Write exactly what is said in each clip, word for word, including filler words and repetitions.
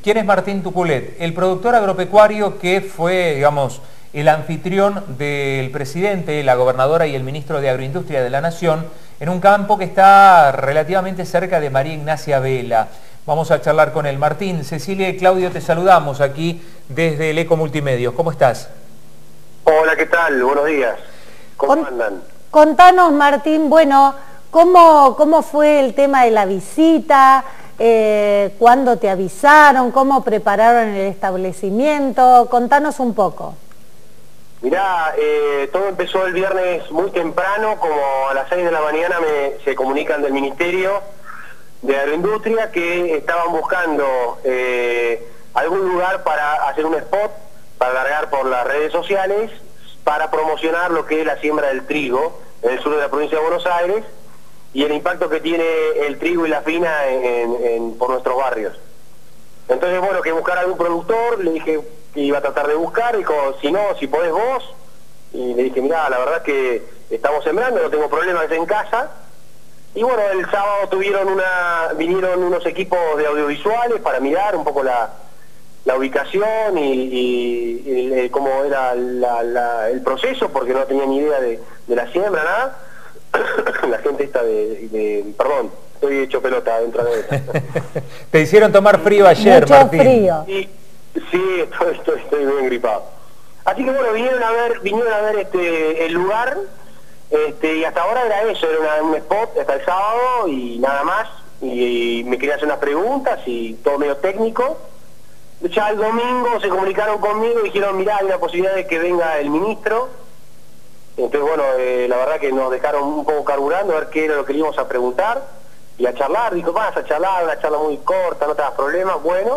¿Quién es Martín Tuculet? El productor agropecuario que fue, digamos, el anfitrión del presidente, la gobernadora y el ministro de Agroindustria de la Nación en un campo que está relativamente cerca de María Ignacia Vela. Vamos a charlar con él. Martín, Cecilia y Claudio, te saludamos aquí desde el Eco Multimedios. ¿Cómo estás? Hola, ¿qué tal? Buenos días. ¿Cómo Con, andan? Contanos, Martín, bueno, ¿cómo, cómo fue el tema de la visita? Eh, ¿Cuándo te avisaron? ¿Cómo prepararon el establecimiento? Contanos un poco. Mirá, eh, todo empezó el viernes muy temprano, como a las seis de la mañana me, se comunican del Ministerio de Agroindustria que estaban buscando eh, algún lugar para hacer un spot, para largar por las redes sociales, para promocionar lo que es la siembra del trigo en el sur de la provincia de Buenos Aires y el impacto que tiene el trigo y la fina en, en, en, por nuestros barrios. Entonces, bueno, que buscar algún productor, le dije que iba a tratar de buscar, dijo, si no, si podés vos, y le dije, mirá, la verdad es que estamos sembrando, no tengo problemas en casa. Y bueno, el sábado tuvieron una, vinieron unos equipos de audiovisuales para mirar un poco la, la ubicación y, y, y el, cómo era la, la, el proceso, porque no tenían ni idea de, de la siembra, nada. La gente está de, de, perdón, estoy hecho pelota dentro de esta. Te hicieron tomar frío ayer, Mucho Martín. frío. Sí, sí estoy, estoy, estoy bien gripado. Así que bueno, vinieron a ver, vinieron a ver este el lugar, este, y hasta ahora era eso, era una, un spot hasta el sábado y nada más, y, y me quería hacer unas preguntas y todo medio técnico. Ya el domingo se comunicaron conmigo y dijeron, mirá, hay una posibilidad de que venga el ministro. Entonces, bueno, eh, la verdad que nos dejaron un poco carburando a ver qué era lo que le íbamos a preguntar y a charlar. Dijo, vas a charlar, una charla muy corta, no te das problemas, bueno.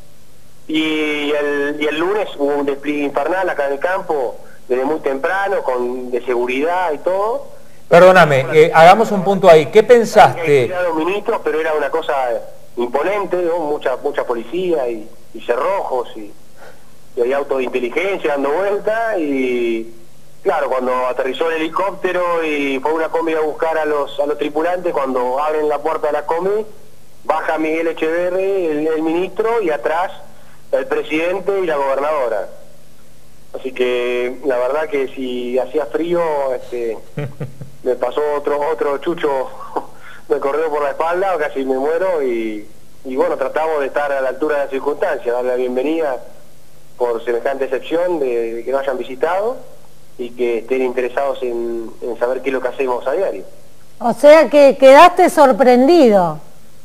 Y el, y el lunes hubo un despliegue infernal acá en el campo, desde muy temprano, con de seguridad y todo. Perdóname, eh, hagamos un punto ahí. ¿Qué pensaste? Hay ministros, pero era una cosa imponente, ¿no? Mucha mucha policía y, y cerrojos y, y hay autos de inteligencia dando vuelta y... Claro, cuando aterrizó el helicóptero y fue una combi a buscar a los a los tripulantes, cuando abren la puerta de la combi, baja Miguel Echeverri, el, el ministro, y atrás el presidente y la gobernadora. Así que la verdad que si hacía frío, este, me pasó otro otro chucho, me corrió por la espalda, casi me muero, y, y bueno, tratamos de estar a la altura de las circunstancias, darle la bienvenida por semejante excepción de, de que nos hayan visitado y que estén interesados en, en saber qué es lo que hacemos a diario. O sea que quedaste sorprendido.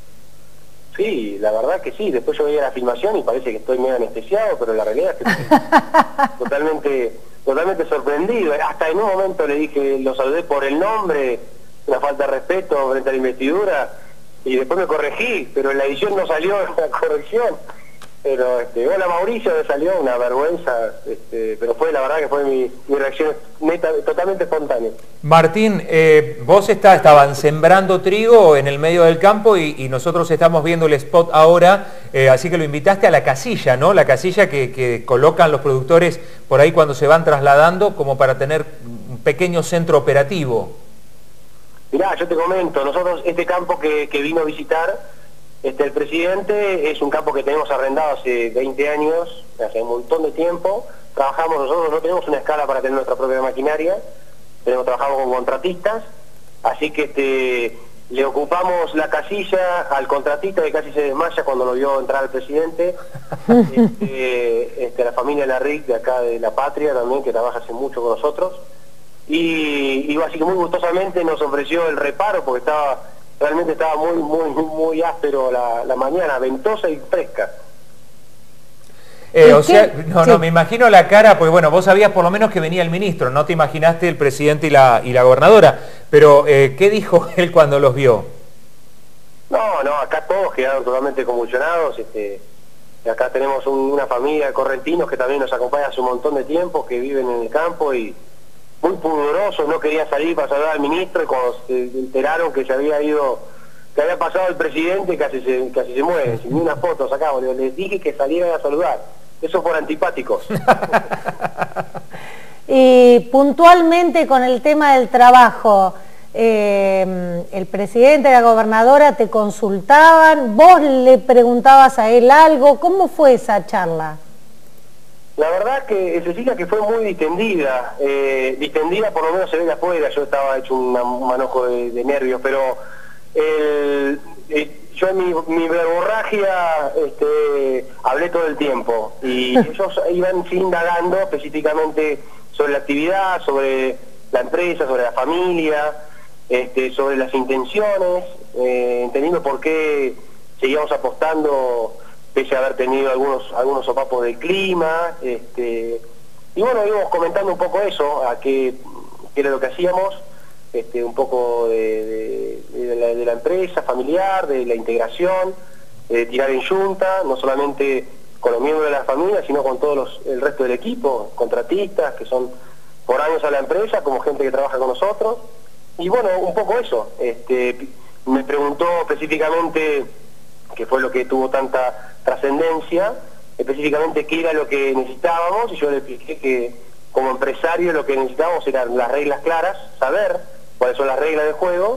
Sí, la verdad que sí. Después yo veía la filmación y parece que estoy medio anestesiado, pero la realidad es que estoy totalmente, totalmente sorprendido. Hasta en un momento le dije, lo saludé por el nombre, una falta de respeto frente a la investidura, y después me corregí, pero en la edición no salió la corrección. Pero, este, hola Mauricio, me salió una vergüenza, este, pero fue la verdad que fue mi, mi reacción neta, totalmente espontánea. Martín, eh, vos está, estaban sembrando trigo en el medio del campo y, y nosotros estamos viendo el spot ahora, eh, así que lo invitaste a la casilla, ¿no? La casilla que, que colocan los productores por ahí cuando se van trasladando como para tener un pequeño centro operativo. Mirá, yo te comento, nosotros este campo que, que vino a visitar Este, el presidente es un campo que tenemos arrendado hace veinte años, hace un montón de tiempo. Trabajamos nosotros, no tenemos una escala para tener nuestra propia maquinaria, tenemos trabajamos con contratistas, así que este, le ocupamos la casilla al contratista que casi se desmaya cuando lo vio entrar al presidente, este, este, la familia Larric de acá de La Patria también, que trabaja hace mucho con nosotros, y, y así que muy gustosamente nos ofreció el reparo porque estaba... Realmente estaba muy muy muy áspero la, la mañana, ventosa y fresca. Eh, o sea, no, no, me imagino la cara, porque bueno, vos sabías por lo menos que venía el ministro, no te imaginaste el presidente y la, y la gobernadora, pero eh, ¿qué dijo él cuando los vio? No, no, acá todos quedaron totalmente convulsionados, este, acá tenemos un, una familia de correntinos que también nos acompaña hace un montón de tiempo, que viven en el campo y muy pudorosos, no quería salir para saludar al ministro, y cuando se enteraron que se había ido, que había pasado el presidente, casi se, casi se mueren, sin ni una foto sacamos, les dije que salieran a saludar, esos fueron antipáticos. Y puntualmente con el tema del trabajo, eh, el presidente y la gobernadora te consultaban, vos le preguntabas a él algo, ¿cómo fue esa charla? La verdad que, Cecilia, que fue muy distendida, eh, distendida por lo menos se ve de afuera, yo estaba hecho una, un manojo de, de nervios, pero el, el, yo en mi, mi verborragia este, hablé todo el tiempo y ellos iban indagando específicamente sobre la actividad, sobre la empresa, sobre la familia, este, sobre las intenciones, eh, entendiendo por qué seguíamos apostando pese a haber tenido algunos algunos sopapos del clima, este, y bueno, íbamos comentando un poco eso, a qué, qué era lo que hacíamos, este, un poco de, de, de, la, de la empresa familiar, de la integración, de tirar en yunta, no solamente con los miembros de la familia, sino con todos los, el resto del equipo, contratistas que son por años a la empresa, como gente que trabaja con nosotros, y bueno, un poco eso. Este, me preguntó específicamente, que fue lo que tuvo tanta trascendencia, específicamente qué era lo que necesitábamos, y yo le expliqué que como empresario lo que necesitábamos eran las reglas claras, saber cuáles son las reglas del juego,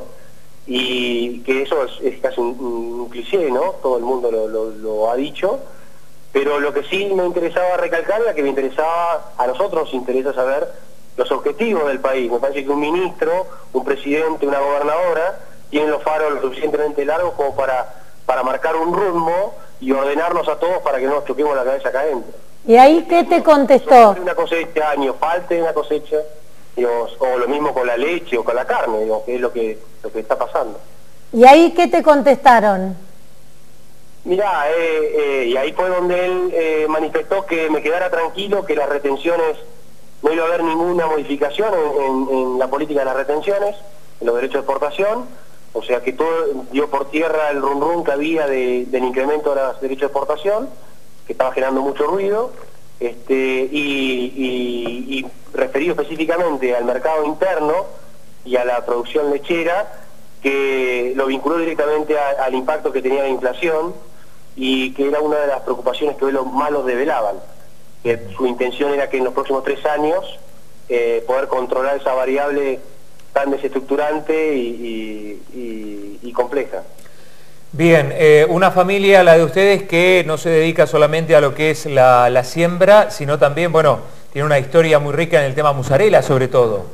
y que eso es, es casi un, un cliché, ¿no? Todo el mundo lo, lo, lo ha dicho, pero lo que sí me interesaba recalcar era que me interesaba, a nosotros nos interesa saber los objetivos del país. Me parece que un ministro, un presidente, una gobernadora tienen los faros lo suficientemente largos como para para marcar un rumbo y ordenarnos a todos para que no nos choquemos la cabeza acá adentro. ¿Y ahí qué te contestó? Una cosecha, año falte una cosecha, digamos, o lo mismo con la leche o con la carne, digamos, que es lo que, lo que está pasando. ¿Y ahí qué te contestaron? Mirá, eh, eh, y ahí fue donde él eh, manifestó que me quedara tranquilo, que las retenciones, no iba a haber ninguna modificación en, en, en la política de las retenciones, en los derechos de exportación. O sea que todo dio por tierra el rum rum que había de, del incremento de los derechos de exportación, que estaba generando mucho ruido, este, y, y, y referido específicamente al mercado interno y a la producción lechera, que lo vinculó directamente a, al impacto que tenía la inflación y que era una de las preocupaciones que hoy los malos develaban, que su intención era que en los próximos tres años eh, poder controlar esa variable tan desestructurante y, y, y, y compleja. Bien, eh, una familia, la de ustedes, que no se dedica solamente a lo que es la, la siembra, sino también, bueno, tiene una historia muy rica en el tema mozzarella, sobre todo.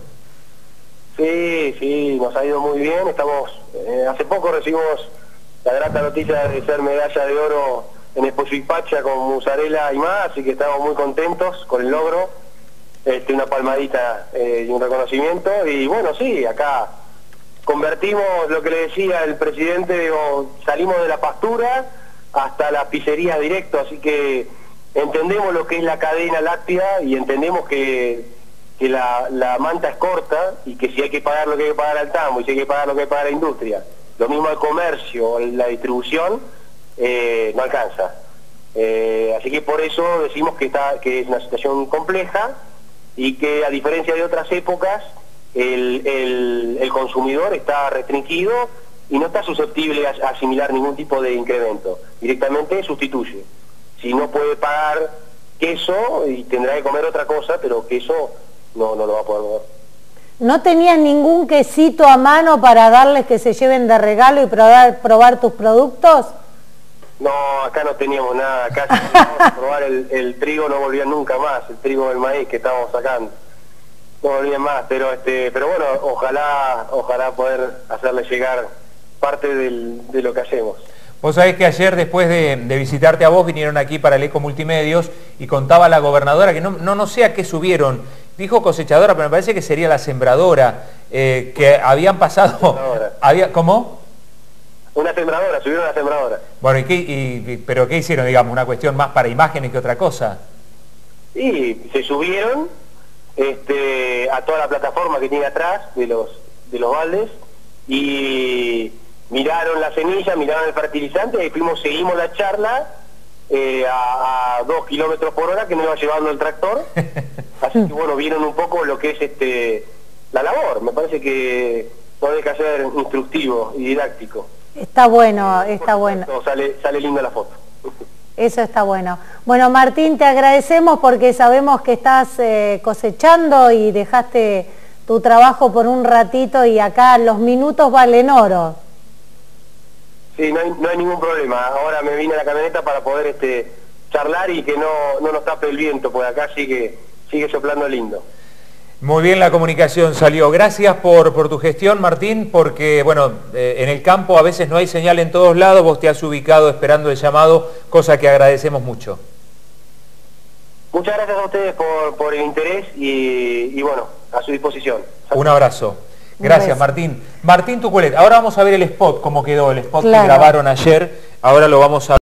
Sí, sí, nos ha ido muy bien. Estamos, eh, hace poco recibimos la grata noticia de ser medalla de oro en Expo Suipacha con mozzarella y más, así que estamos muy contentos con el logro. Este, una palmadita eh, y un reconocimiento, y bueno, sí, acá convertimos lo que le decía el presidente, digo, salimos de la pastura hasta la pizzería directo, así que entendemos lo que es la cadena láctea y entendemos que, que la, la manta es corta y que si hay que pagar lo que hay que pagar al tambo y si hay que pagar lo que hay que pagar a la industria, lo mismo al comercio, la distribución, eh, no alcanza. Eh, así que por eso decimos que, está, que es una situación compleja, y que a diferencia de otras épocas el, el, el consumidor está restringido y no está susceptible a, a asimilar ningún tipo de incremento, directamente sustituye. Si no puede pagar queso y tendrá que comer otra cosa, pero queso no, no lo va a poder comer. ¿No tenías ningún quesito a mano para darles que se lleven de regalo y probar, probar tus productos? No, acá no teníamos nada, acá si íbamos a probar el, el trigo no volvían nunca más, el trigo del maíz que estábamos sacando, no volvían más, pero este, pero bueno, ojalá, ojalá poder hacerle llegar parte del, de lo que hacemos. Vos sabés que ayer, después de, de visitarte a vos, vinieron aquí para el Eco Multimedios y contaba la gobernadora que no, no, no sé a qué subieron, dijo cosechadora, pero me parece que sería la sembradora, eh, que habían pasado... Había, ¿Cómo? Una sembradora, subieron una sembradora. Bueno, ¿y qué, y, ¿pero qué hicieron, digamos? ¿Una cuestión más para imágenes que otra cosa? Y se subieron este, a toda la plataforma que tiene atrás de los, de los baldes y miraron la semilla, miraron el fertilizante y fuimos, seguimos la charla eh, a, a dos kilómetros por hora que nos iba llevando el tractor. Así que bueno, vieron un poco lo que es este la labor. Me parece que no deja ser instructivo y didáctico. Está bueno, está bueno. Sale, sale linda la foto. Eso está bueno. Bueno, Martín, te agradecemos porque sabemos que estás eh, cosechando y dejaste tu trabajo por un ratito y acá los minutos valen oro. Sí, no hay, no hay ningún problema. Ahora me vine a la camioneta para poder este, charlar y que no, no nos tape el viento, porque acá sigue, sigue soplando lindo. Muy bien, la comunicación salió. Gracias por, por tu gestión, Martín, porque bueno, eh, en el campo a veces no hay señal en todos lados, vos te has ubicado esperando el llamado, cosa que agradecemos mucho. Muchas gracias a ustedes por, por el interés y, y bueno, a su disposición. Un abrazo. Gracias, Martín. Martín Tuculet, ahora vamos a ver el spot, cómo quedó el spot Claro. que grabaron ayer, ahora lo vamos a